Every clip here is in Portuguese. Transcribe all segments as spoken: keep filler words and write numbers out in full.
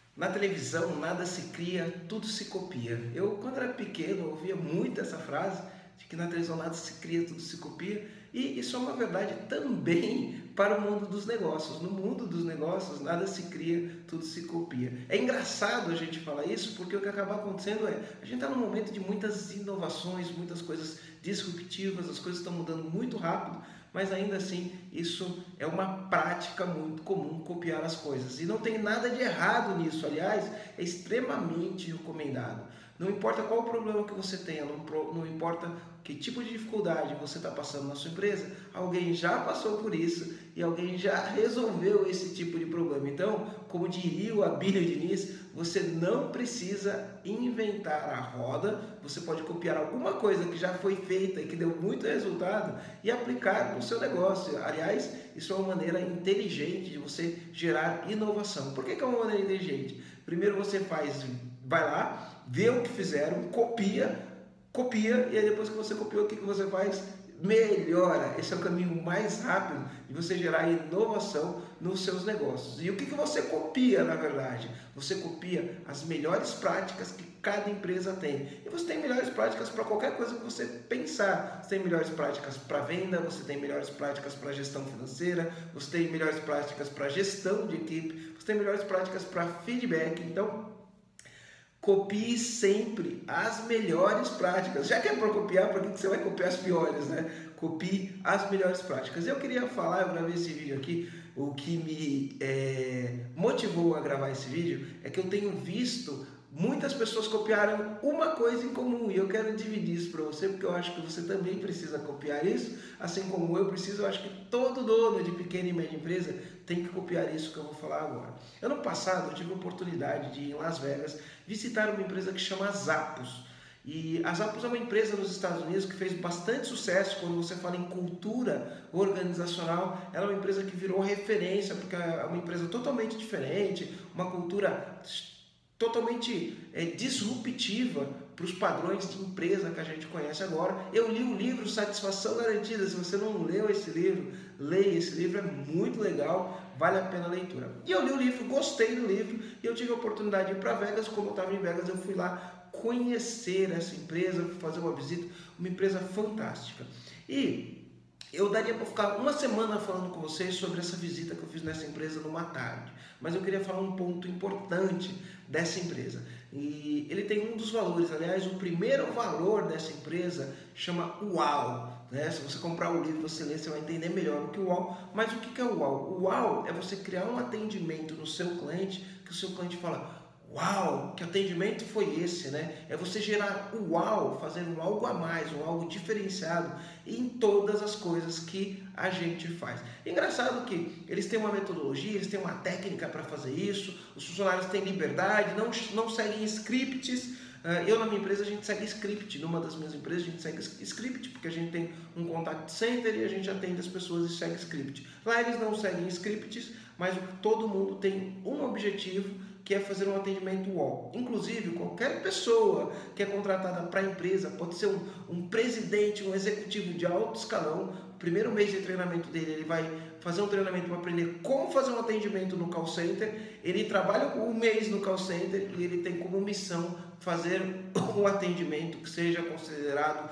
Na televisão, nada se cria, tudo se copia. Eu, quando era pequeno, ouvia muito essa frase de que na televisão nada se cria, tudo se copia. E isso é uma verdade também para o mundo dos negócios. No mundo dos negócios, nada se cria, tudo se copia. É engraçado a gente falar isso, porque o que acaba acontecendo é, a gente está num momento de muitas inovações, muitas coisas disruptivas, as coisas estão mudando muito rápido, mas ainda assim isso é uma prática muito comum, copiar as coisas. E não tem nada de errado nisso, aliás, é extremamente recomendado. Não importa qual o problema que você tenha, não, não importa que tipo de dificuldade você está passando na sua empresa, alguém já passou por isso e alguém já resolveu esse tipo de problema. Então, como diria o Abílio Diniz, você não precisa inventar a roda, você pode copiar alguma coisa que já foi feita e que deu muito resultado e aplicar no seu negócio. Aliás, isso é uma maneira inteligente de você gerar inovação. Por que que é uma maneira inteligente? Primeiro você faz, vai lá, vê o que fizeram, copia, copia, e aí depois que você copiou, o que que você faz? Melhora. Esse é o caminho mais rápido de você gerar inovação nos seus negócios. E o que que você copia, na verdade? Você copia as melhores práticas que cada empresa tem. E você tem melhores práticas para qualquer coisa que você pensar. Você tem melhores práticas para venda, você tem melhores práticas para gestão financeira, você tem melhores práticas para gestão de equipe, você tem melhores práticas para feedback. Então, copie sempre as melhores práticas. Já que é para copiar, para que você vai copiar as piores, né? Copie as melhores práticas. Eu queria falar, eu gravei esse vídeo aqui, o que me é, motivou a gravar esse vídeo é que eu tenho visto muitas pessoas copiaram uma coisa em comum e eu quero dividir isso para você porque eu acho que você também precisa copiar isso, assim como eu preciso. Eu acho que todo dono de pequena e média empresa tem que copiar isso que eu vou falar agora. Ano passado eu tive a oportunidade de ir em Las Vegas visitar uma empresa que chama Zappos. E a Zappos é uma empresa nos Estados Unidos que fez bastante sucesso quando você fala em cultura organizacional. Ela é uma empresa que virou referência porque é uma empresa totalmente diferente, uma cultura totalmente é, disruptiva para os padrões de empresa que a gente conhece agora. Eu li o livro Satisfação Garantida. Se você não leu esse livro, leia esse livro, é muito legal, vale a pena a leitura. E eu li o livro, gostei do livro e eu tive a oportunidade de ir para Vegas. Como eu estava em Vegas, eu fui lá conhecer essa empresa, fazer uma visita, uma empresa fantástica. E eu daria para ficar uma semana falando com vocês sobre essa visita que eu fiz nessa empresa numa tarde, mas eu queria falar um ponto importante dessa empresa. E ele tem um dos valores, aliás, o primeiro valor dessa empresa chama UAU. Né? Se você comprar o livro e você ler, você vai entender melhor o que é o UAU. Mas o que é o UAU? O UAU é você criar um atendimento no seu cliente que o seu cliente fala: uau, que atendimento foi esse, né? É você gerar o uau, fazendo um algo a mais, um algo diferenciado em todas as coisas que a gente faz. Engraçado que eles têm uma metodologia, eles têm uma técnica para fazer isso, os funcionários têm liberdade, não, não seguem scripts. Eu, na minha empresa, a gente segue script. Numa das minhas empresas, a gente segue script, porque a gente tem um contact center e a gente atende as pessoas e segue script. Lá eles não seguem scripts, mas todo mundo tem um objetivo, que é fazer um atendimento UAU. Inclusive, qualquer pessoa que é contratada para a empresa, pode ser um, um presidente, um executivo de alto escalão, o primeiro mês de treinamento dele, ele vai fazer um treinamento para aprender como fazer um atendimento no call center, ele trabalha um mês no call center e ele tem como missão fazer um atendimento que seja considerado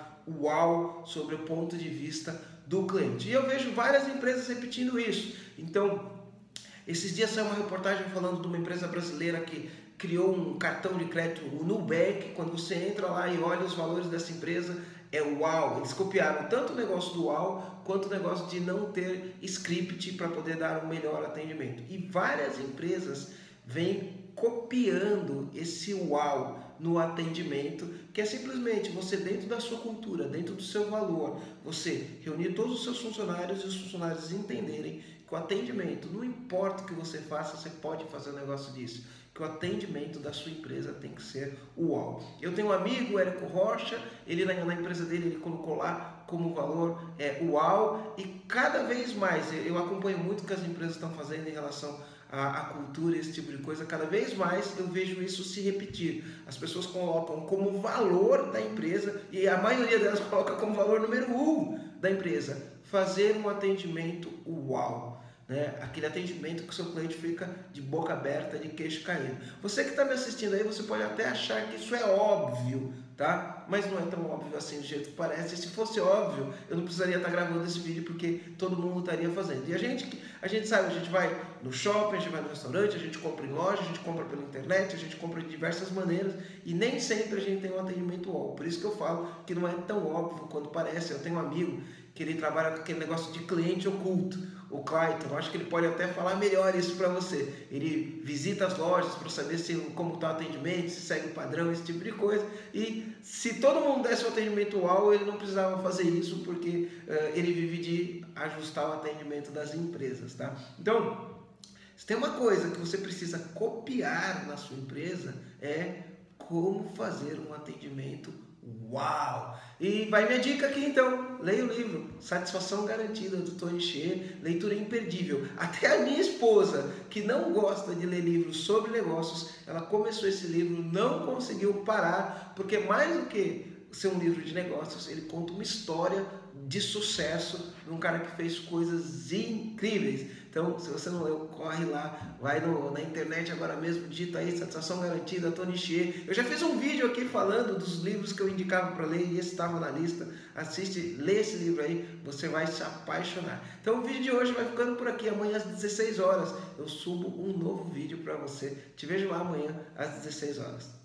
UAU sobre o ponto de vista do cliente. E eu vejo várias empresas repetindo isso. Então, esses dias saiu uma reportagem falando de uma empresa brasileira que criou um cartão de crédito, o Nubank. Quando você entra lá e olha os valores dessa empresa, é uau! Eles copiaram tanto o negócio do uau, quanto o negócio de não ter script para poder dar um melhor atendimento. E várias empresas vêm copiando esse uau no atendimento, que é simplesmente você, dentro da sua cultura, dentro do seu valor, você reunir todos os seus funcionários e os funcionários entenderem que o atendimento, não importa o que você faça, você pode fazer um negócio disso, que o atendimento da sua empresa tem que ser uau. Eu tenho um amigo, o Érico Rocha, ele na, na empresa dele, ele colocou lá como valor é, uau, e cada vez mais, eu acompanho muito o que as empresas estão fazendo em relação a, a cultura, esse tipo de coisa, cada vez mais eu vejo isso se repetir. As pessoas colocam como valor da empresa, e a maioria delas coloca como valor número um da empresa, fazer um atendimento uau. né? Aquele atendimento que o seu cliente fica de boca aberta, de queixo caído. Você que está me assistindo aí, você pode até achar que isso é óbvio, tá? Mas não é tão óbvio assim do jeito que parece. E se fosse óbvio, eu não precisaria estar gravando esse vídeo, porque todo mundo estaria fazendo. E a gente, a gente sabe, a gente vai no shopping, a gente vai no restaurante, a gente compra em loja, a gente compra pela internet, a gente compra de diversas maneiras e nem sempre a gente tem um atendimento óbvio. Por isso que eu falo que não é tão óbvio quanto parece. Eu tenho um amigo que ele trabalha com aquele negócio de cliente oculto, o Clayton. Eu acho que ele pode até falar melhor isso para você. Ele visita as lojas para saber se, como está o atendimento, se segue o padrão, esse tipo de coisa. E se todo mundo desse o atendimento uau, ele não precisava fazer isso, porque uh, ele vive de ajustar o atendimento das empresas, tá? Então, se tem uma coisa que você precisa copiar na sua empresa, é como fazer um atendimento uau! E vai minha dica aqui então, leia o livro Satisfação Garantida do Tony Hsieh, leitura imperdível. Até a minha esposa, que não gosta de ler livros sobre negócios, ela começou esse livro, não conseguiu parar, porque mais do que ser um livro de negócios, ele conta uma história de sucesso de um cara que fez coisas incríveis. Então, se você não leu, corre lá, vai no, na internet agora mesmo, digita aí Satisfação Garantida, Tony Hsieh. Eu já fiz um vídeo aqui falando dos livros que eu indicava para ler e esse estava na lista. Assiste, lê esse livro aí, você vai se apaixonar. Então, o vídeo de hoje vai ficando por aqui. Amanhã às dezesseis horas eu subo um novo vídeo para você. Te vejo lá amanhã às dezesseis horas.